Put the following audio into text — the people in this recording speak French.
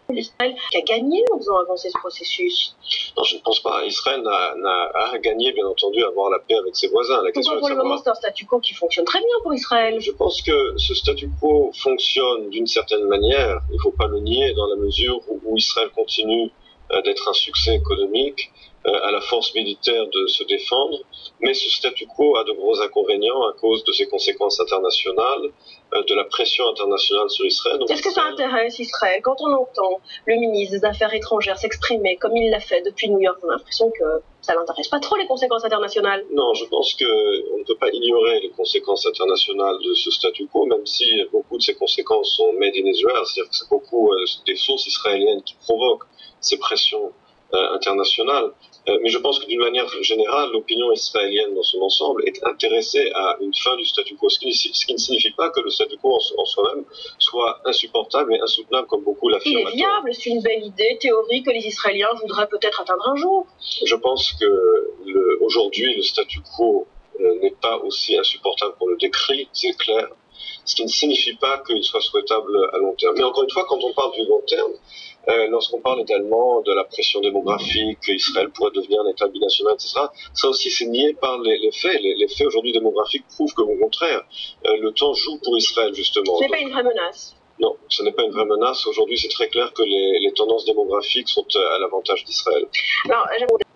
Israël qui a gagné en faisant avancer ce processus. Non, je ne pense pas. Israël n'a gagné, bien entendu, à avoir la paix avec ses voisins. La question Pourquoi pour le moment, c'est un statu quo qui fonctionne très bien pour Israël? Je pense que ce statu quo fonctionne d'une certaine manière. Il ne faut pas le nier dans la mesure où Israël continue d'être un succès économique, à la force militaire de se défendre, mais ce statu quo a de gros inconvénients à cause de ses conséquences internationales, de la pression internationale sur Israël. Est-ce que ça intéresse Israël? Quand on entend le ministre des Affaires étrangères s'exprimer comme il l'a fait depuis New York, on a l'impression que ça l'intéresse pas trop, les conséquences internationales. Non, je pense qu'on ne peut pas ignorer les conséquences internationales de ce statu quo, même si beaucoup de ces conséquences sont made in Israel, c'est-à-dire que c'est beaucoup des sources israéliennes qui provoquent ces pressions internationales. Mais je pense que d'une manière générale, l'opinion israélienne dans son ensemble est intéressée à une fin du statu quo, ce qui ne signifie pas que le statu quo en soi-même soit insupportable et insoutenable comme beaucoup l'affirment. Il est viable, c'est une belle idée théorique que les Israéliens voudraient peut-être atteindre un jour. Je pense que aujourd'hui, le statu quo n'est pas aussi insupportable qu'on le décrit, c'est clair. Ce qui ne signifie pas qu'il soit souhaitable à long terme. Mais encore une fois, quand on parle du long terme, lorsqu'on parle également de la pression démographique, qu'Israël pourrait devenir un État binational, etc., ça aussi c'est nié par les faits. Les faits aujourd'hui démographiques prouvent qu'au contraire, le temps joue pour Israël justement. Ce n'est pas une vraie menace. Non, ce n'est pas une vraie menace. Aujourd'hui, c'est très clair que les tendances démographiques sont à l'avantage d'Israël. Alors,